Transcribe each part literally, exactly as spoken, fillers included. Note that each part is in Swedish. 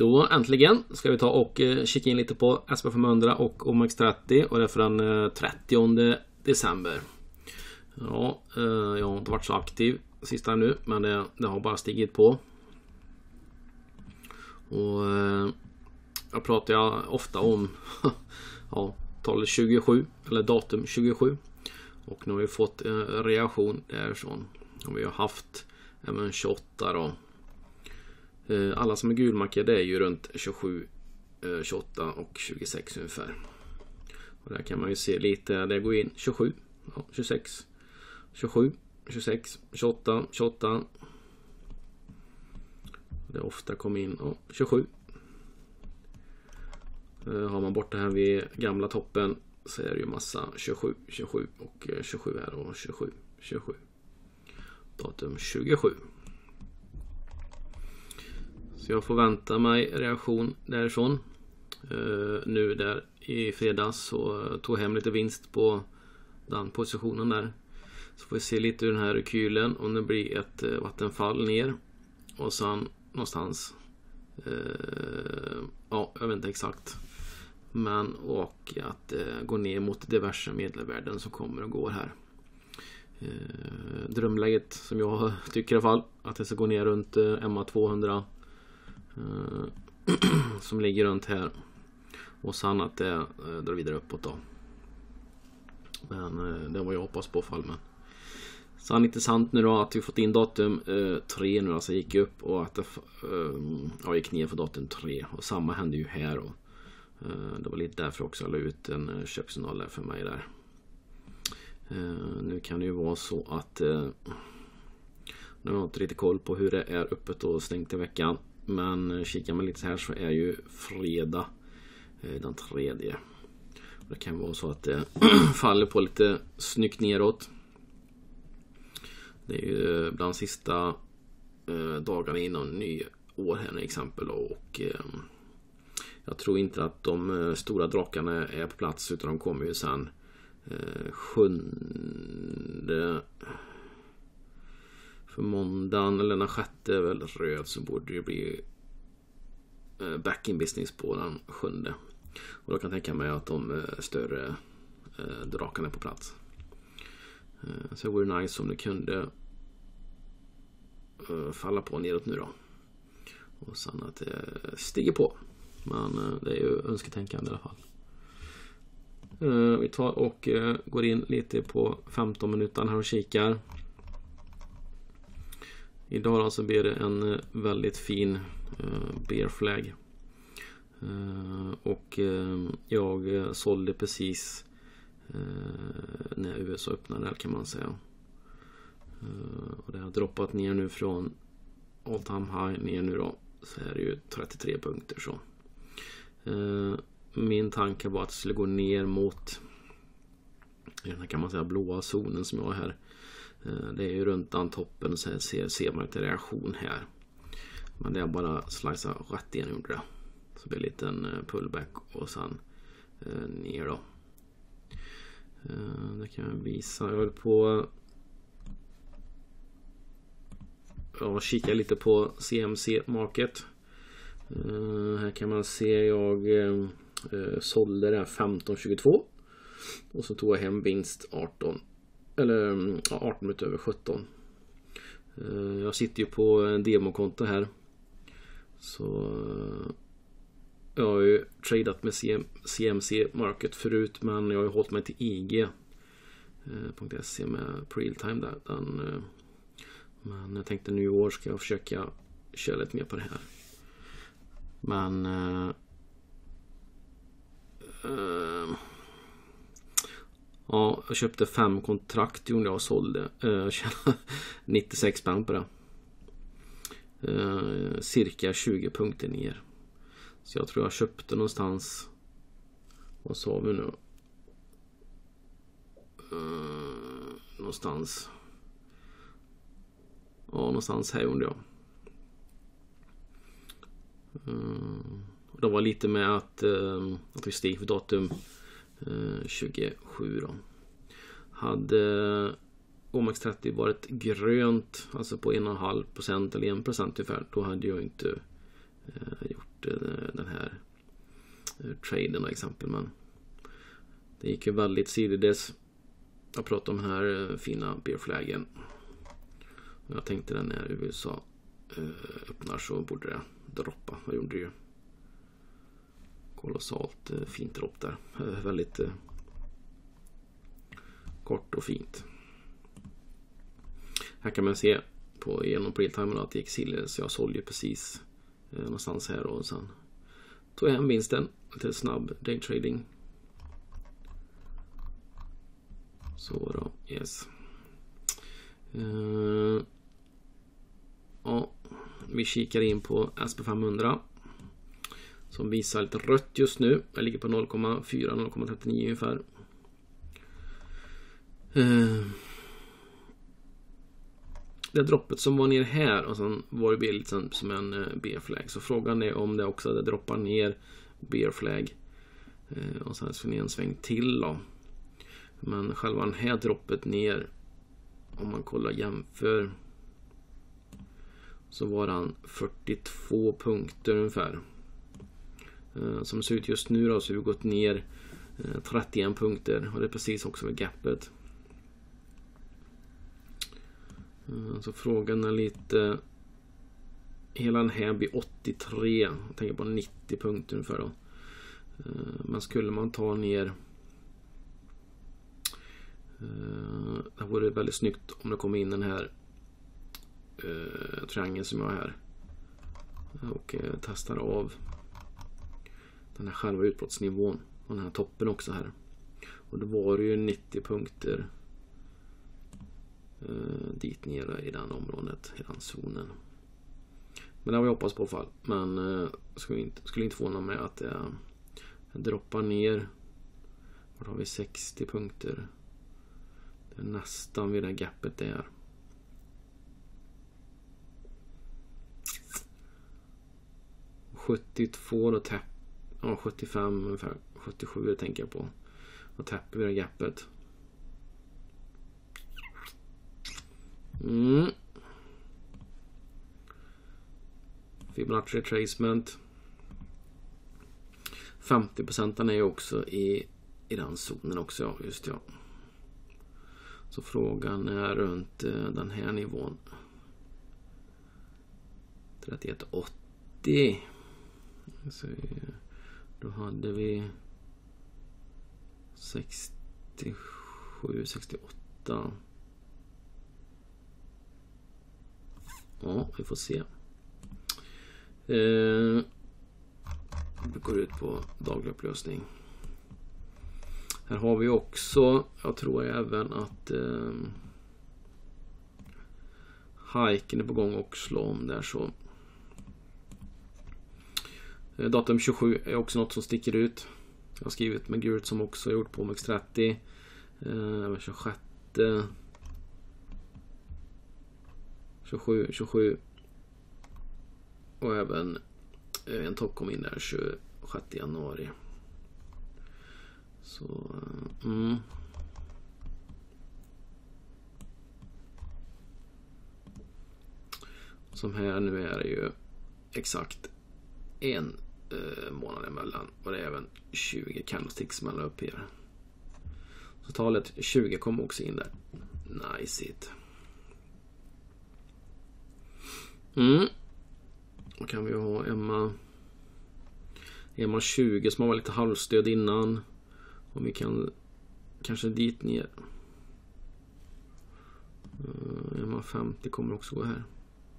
Då äntligen ska vi ta och kika in lite på S P femhundra och O M X trettio, och det är för den trettionde december. Ja, jag har inte varit så aktiv sista nu, men det, det har bara stigit på. Och jag pratar jag ofta om ja, talet tjugosju eller datum tjugosju, och nu har vi fått en reaktion därifrån. Och vi har haft även tjugoåtta då. Alla som är gulmarker, det är ju runt tjugosju, tjugoåtta och tjugosex ungefär. Och där kan man ju se lite, det går in tjugosju, ja, tjugosex, tjugosju, tjugosex, tjugoåtta, tjugoåtta. Det ofta kommer in ja, tjugosju. Har man bort det här vid gamla toppen så är det ju massa tjugosju, tjugosju och tjugosju här och tjugosju, tjugosju. Datum tjugosju. Så jag får vänta mig reaktion därifrån. Uh, nu där i fredags så tog hem lite vinst på den positionen där. Så får vi se lite ur den här rekylen, om det blir ett uh, vattenfall ner. Och sen någonstans. Uh, ja, jag vet inte exakt. Men och att uh, gå ner mot diverse medelvärden som kommer och går här. Uh, drömläget som jag tycker i alla fall, att det ska gå ner runt uh, M A tvåhundra. Uh, som ligger runt här, och sen att det uh, drar vidare uppåt då. Men uh, det var jag hoppas på fall. Men sen intressant nu då att vi fått in datum uh, tre nu, alltså gick upp, och att det uh, ja, gick ner för datum tre, och samma hände ju här och, uh, det var lite därför också jag la ut en uh, köpsignal där för mig där. Uh, nu kan det ju vara så att uh, nu har jag inte riktigt koll på hur det är öppet och stängt i veckan. Men kikar man lite så här så är ju fredag eh, den tredje. Det kan vara så att det faller på lite snyggt neråt. Det är ju bland sista eh, dagarna innan nyår här till exempel. Och eh, jag tror inte att de eh, stora drakarna är på plats, utan de kommer ju sen eh, sjunde... För måndagen eller den sjätte är väl röd, så borde det bli back in business på den sjunde. Och då kan jag tänka mig att de större drakarna är på plats. Så det vore nice om det kunde falla på neråt nu då. Och sen att det stiger på. Men det är ju önsketänkande i alla fall. Vi tar och går in lite på femton minuter här och kikar. Idag alltså blir det en väldigt fin uh, bear flag. Uh, och uh, jag sålde precis uh, när U S A öppnade, kan man säga. Uh, och det har droppat ner nu från all time high ner nu då. Så är det ju trettiotre punkter så. Uh, min tanke var att det skulle gå ner mot den här, kan man säga, blåa zonen som jag har här. Det är ju runt den toppen, så ser, ser man inte reaktion här. Men det är bara slicea rätt igen gjorde det. Så det blir en liten pullback och sen eh, ner då. Eh, det kan jag visa. Jag höll på jag kikar lite på C M C Market. Eh, här kan man se jag eh, sålde det här femton tjugotvå. Och så tog jag hem vinst arton. Eller ja, arton minuter över sjutton. Jag sitter ju på en demokonto här. Så jag har ju tradat med C M C Market förut, men jag har ju hållit mig till I G punkt se med Preal-time där. Den, men jag tänkte nu i år ska jag försöka köra lite mer på det här. Men uh, ja, jag köpte fem kontrakt gjorde jag och sålde. Jag tjänade nittiosex spänn på det. Uh, cirka tjugo punkter ner. Så jag tror jag köpte någonstans. Vad sa vi nu? Uh, någonstans. Ja, någonstans här gjorde jag. Uh, det var lite med att, uh, att vi steg för datum uh, tjugosju då. Hade O M X trettio varit grönt, alltså på en komma fem procent eller en procent ungefär, då hade jag inte uh, gjort uh, eh, traden exempel, men det gick ju väldigt sidledes. Jag pratade om den här eh, fina bear-flaggen. Jag tänkte den när U S A eh, öppnar så borde det droppa. Jag gjorde det ju. Kolossalt eh, fint dropp där. Eh, väldigt eh, kort och fint. Här kan man se på genom realtimen att det gick silver, så jag sålde ju precis eh, någonstans här och sen tog jag hem vinsten till snabb daytrading. Så då, yes. Uh, ja, vi kikar in på S P femhundra som visar lite rött just nu. Jag ligger på noll komma fyra till noll komma trettionio ungefär. Uh, det droppet som var ner här och sen var det lite som en uh, bear-flag. Så frågan är om det också det droppar ner bear-flag uh, och sen ska ni en sväng till då. Men själva den här droppet ner, om man kollar jämför, så var den fyrtiotvå punkter ungefär. Som det ser ut just nu då, så har vi gått ner trettioen punkter och det är precis också vid gapet. Så frågan är lite, hela den här blir åttiotre, jag tänker på nittio punkter ungefär då. Men skulle man ta ner, det vore väldigt snyggt om det kommer in den här uh, triangeln som jag har här och uh, testar av den här själva utbrottsnivån och den här toppen också här, och det var ju nittio punkter uh, dit nere i den området, i den zonen. Men det har vi hoppats på i fall, men uh, skulle inte, skulle inte förvåna mig att det uh, droppar ner. Var har vi sextio punkter? Det är nästan vid det här gapet där. sjuttiotvå och täpp, ja, sjuttiofem ungefär, sjuttiosju tänker jag på. Och täpper vid det här gapet. Mm. Fibonacci retracement. femtio procent är ju också i, i den zonen också, ja, just ja. Så frågan är runt uh, den här nivån. trettioett åttio. Så då hade vi sextiosju sextioåtta. Ja, vi får se. Uh, det går ut på daglig upplösning. Här har vi också, jag tror även att eh, hiken är på gång och slå om där, så eh, datum tjugosju är också något som sticker ut. Jag har skrivit med gult som också har gjort på M X trettio eh, tjugosjätte tjugosju tjugosju och även eh, en topp kom in där tjugosjätte januari. Så, mm. Som här nu är det ju exakt en eh, månad emellan, och det är även tjugo candlesticks mellan upp här. Så talet tjugo kommer också in där. Nice it. Mm. Då kan vi ha Emma Emma tjugo som var lite halvstöd innan. Om vi kan kanske dit ner. Uh, M A femtio kommer också gå här.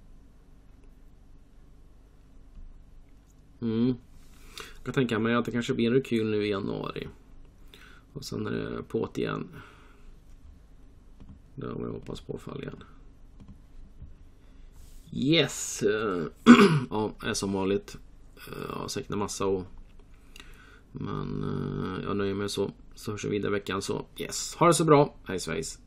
Mm. Jag kan tänka mig att det kanske blir en rekyl nu i januari. Och sen är det på igen. Det har vi hoppas på fall igen. Yes. Uh, ja, är som vanligt. Uh, jag har säkert en massa och men uh, jag nöjer mig så. Så hörs vi vidare i veckan, så yes. Ha det så bra. Hej svejs.